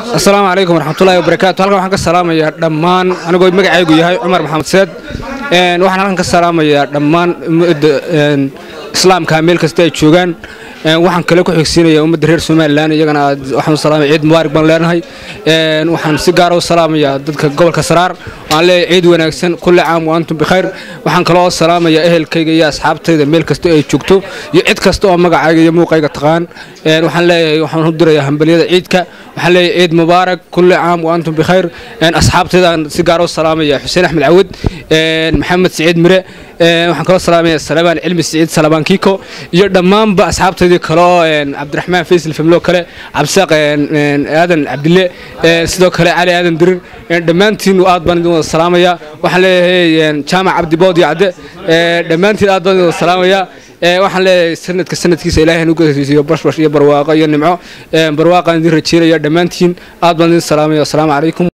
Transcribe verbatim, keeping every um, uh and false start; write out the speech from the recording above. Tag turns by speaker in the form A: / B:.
A: السلام عليكم ورحمة الله وبركاته. هلكن waxaan ka salaamayaa dhammaan anigoo magacaygu yahay Umar Maxamed Saad een waxaan halkan ka salaamayaa dhammaan een islaamka meel kasta ay joogan een waxaan kale ku xigsiinayaa ummadda reer Soomaaliland iyagana waxaan salaamayaa ciid mubaarak baan leenahay een waxaan si gaar ah u salaamayaa dadka gobolka Saraar aan leeyahay ciid wanaagsan kulli caam wa antum bikhair waxaan kale oo salaamayaa ehelkayga iyo asxaabtayda meel kasta ay joogto iyo cid kasta oo magacayga iyo muuqayga taqaan een waxaan leeyahay waxaan u dirayaa hambaliyada ciidka waxaan leeyahay ciid mubaarak kulli caam wa antum bikhair een asxaabtayda si gaar ah u salaamayaa Xuseen Axmed Cawad een Maxamed Saciid Mire waxaan kala salaamayaa Salabaan Cilmi Saciid Salabaan Kiko iyo dhamaanba asxaabtayda kale een Cabdiraxmaan Faysal Famlo kale Cabsaaq een Aadan Cabdille sidoo kale Cali Aadan Dirir een dhamaantiin aad baan idin wada salaamayaa waxaan leeyahay Jaamac Cabdi Boodi Cade ee dhamaantiin aad baan idin wada salaamayaa ee waxaan leeyahay sanadka sanadkiisa Ilaahay inuu gaarsiiyo bashbash iyo barwaaqo iyo nimco ee barwaaqo idin rajeeyo dhamaantiin aad baan idin salaamayaa. Assalaamu calaykum.